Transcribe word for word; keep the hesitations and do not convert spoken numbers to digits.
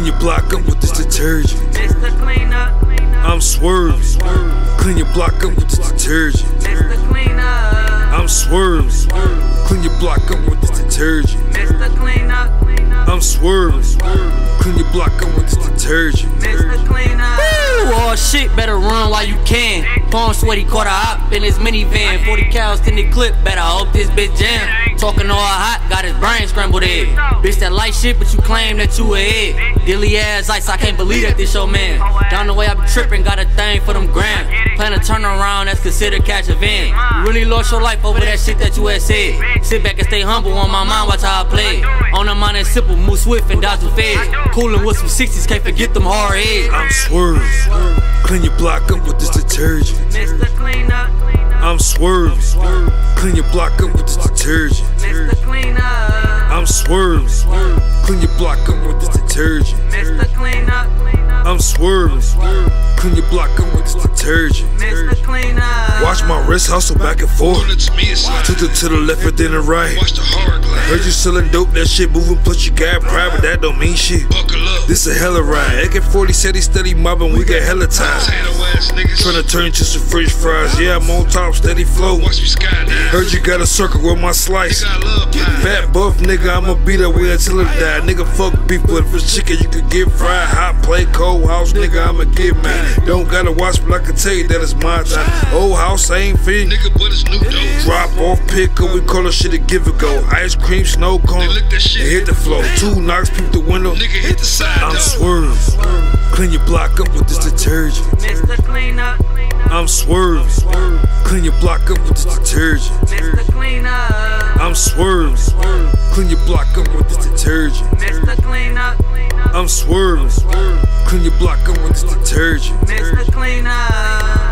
Clean your block up with this detergent. Mister Cleanup. I'm swerving. Clean your block up with this detergent. Mister Cleanup. I'm swerving. Clean your block up with this detergent. Mister Cleanup. I'm swerving. Clean your block up with this detergent. Mister Cleanup. Woo, all shit, better run while you can. Palm sweaty, caught a op in his minivan. forty cows in the clip, better hope this bitch jam. Talking all hot, got his brain scrambled egg. Bitch that light shit, but you claim that you a head. Dilly ass ice, I can't believe that this your man. Down the way I be tripping, got a thing for them grams. Plan a turnaround, that's considered catch a van. You really lost your life over that shit that you had said. Sit back and stay humble on my mind, watch how I play. On the mind and simple, move swift and dodge the feds. Coolin' with some sixties, can't forget them hard heads. I'm swerving. Clean your block up with this detergent. Mister Cleanup. I'm swerving. Clean your block up with this detergent. Mister Cleanup. I'm swerving. Clean your block up with this detergent. Mister Cleanup. I'm swerving. Clean your block up with this detergent. Mister Cleanup. Watch my wrist hustle back and forth. Took it to the left and then the right. Heard you selling dope, that shit moving, plus you got pride, but that don't mean shit. This a hella ride. A K forty said he steady mobbing, we got hella time. Tryna turn into some french fries. Yeah, I'm on top, steady flow. Heard you got a circle with my slice. Fat buff nigga, I'ma beat that way until it die. Nigga, fuck beef, but if it's chicken, you can get fried. Hot plate, cold house, nigga, I'ma get mine. Don't gotta watch, but I can tell you that it's my time. Old house, I ain't fit. Nigga, but it's new dope. Drop off pick up, we call that shit a give a go. Ice cream, snow cone, and hit the floor. Two knocks, peep the window. Nigga, hit the side. I'm swerving. Clean your block up with this detergent. Mister Cleanup. I'm swerving. Clean your block up with this detergent. Mister Cleanup. I'm swerving. Clean your block up with this detergent. Mister Cleanup. I'm swerving. Clean your block up with this detergent. Mister Cleanup.